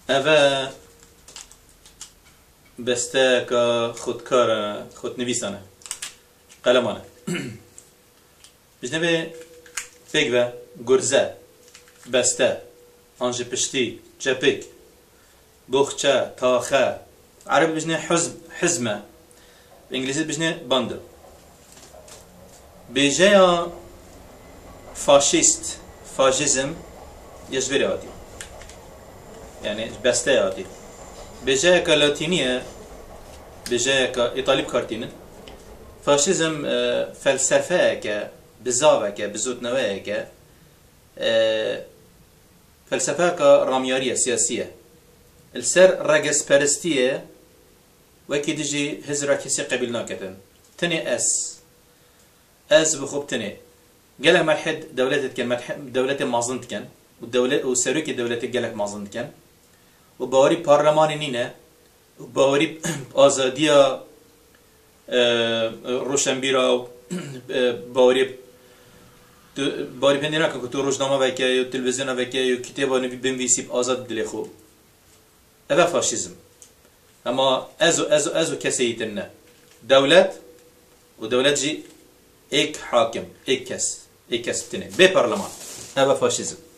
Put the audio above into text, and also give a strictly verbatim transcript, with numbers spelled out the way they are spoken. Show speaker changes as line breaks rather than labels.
اوه بسته که خودکار خود نویسانه قلمانه بجنبه فکوه گرزه بسته آنج پشتی جپک بخچه تاخه عربی بجنه حزب حزمه انگلیسی بجنه باندل بیجه یا فاشیست فاشیزم یجوری آدی یعنی بسته آدی بیجه که لاتینیه بیجه که ایطالی بکارتینه فاشیزم فلسفه که بزاوه که بزود نوه که فلسفه که رامیاریه سیاسیه السر رقص پرستیه وكي تجي هزرا كسي قبل ناكتن تني اس اس بخوب تني قالك ملحد دولتك كان دولتي مازنت كان والدولة وسروكي دولتك قالك مازنت كان وباوري برلمان نينا وباوري آزادية روشنبيرا باوري باوري بندينا كتو روزنامه وكي وتلفزيون وكي وكتابه بنويسي بآزاد دلي خوب هذا فاشيزم اما ازو ازو ازو كسيتنا دولت ودولت جي ايك حاكم ايك كس ايك كس بتنين بي برلمان هذا فاشيزم